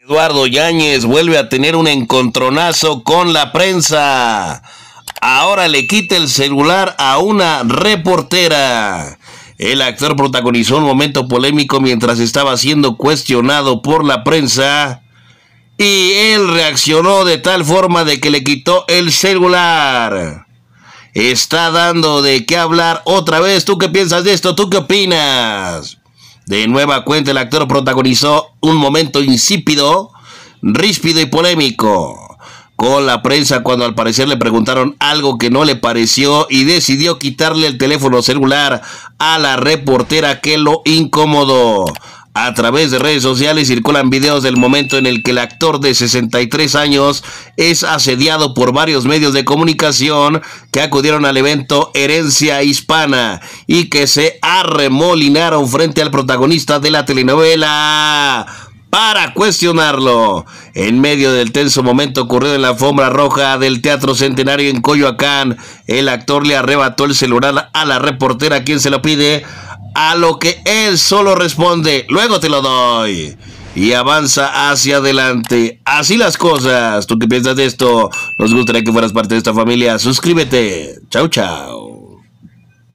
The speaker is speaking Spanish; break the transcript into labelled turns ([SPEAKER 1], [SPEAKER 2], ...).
[SPEAKER 1] Eduardo Yáñez vuelve a tener un encontronazo con la prensa. Ahora le quita el celular a una reportera. El actor protagonizó un momento polémico mientras estaba siendo cuestionado por la prensa. Y él reaccionó de tal forma de que le quitó el celular. Está dando de qué hablar otra vez. ¿Tú qué piensas de esto? ¿Tú qué opinas? De nueva cuenta, el actor protagonizó un momento insípido, ríspido y polémico con la prensa cuando al parecer le preguntaron algo que no le pareció y decidió quitarle el teléfono celular a la reportera que lo incomodó. A través de redes sociales circulan videos del momento en el que el actor de 63 años es asediado por varios medios de comunicación que acudieron al evento Herencia Hispana y que se arremolinaron frente al protagonista de la telenovela para cuestionarlo. En medio del tenso momento ocurrido en la alfombra roja del Teatro Centenario en Coyoacán, el actor le arrebató el celular a la reportera, quien se lo pide, a lo que él solo responde: luego te lo doy, y avanza hacia adelante. Así las cosas. ¿Tú qué piensas de esto? Nos gustaría que fueras parte de esta familia. Suscríbete. Chau, chau.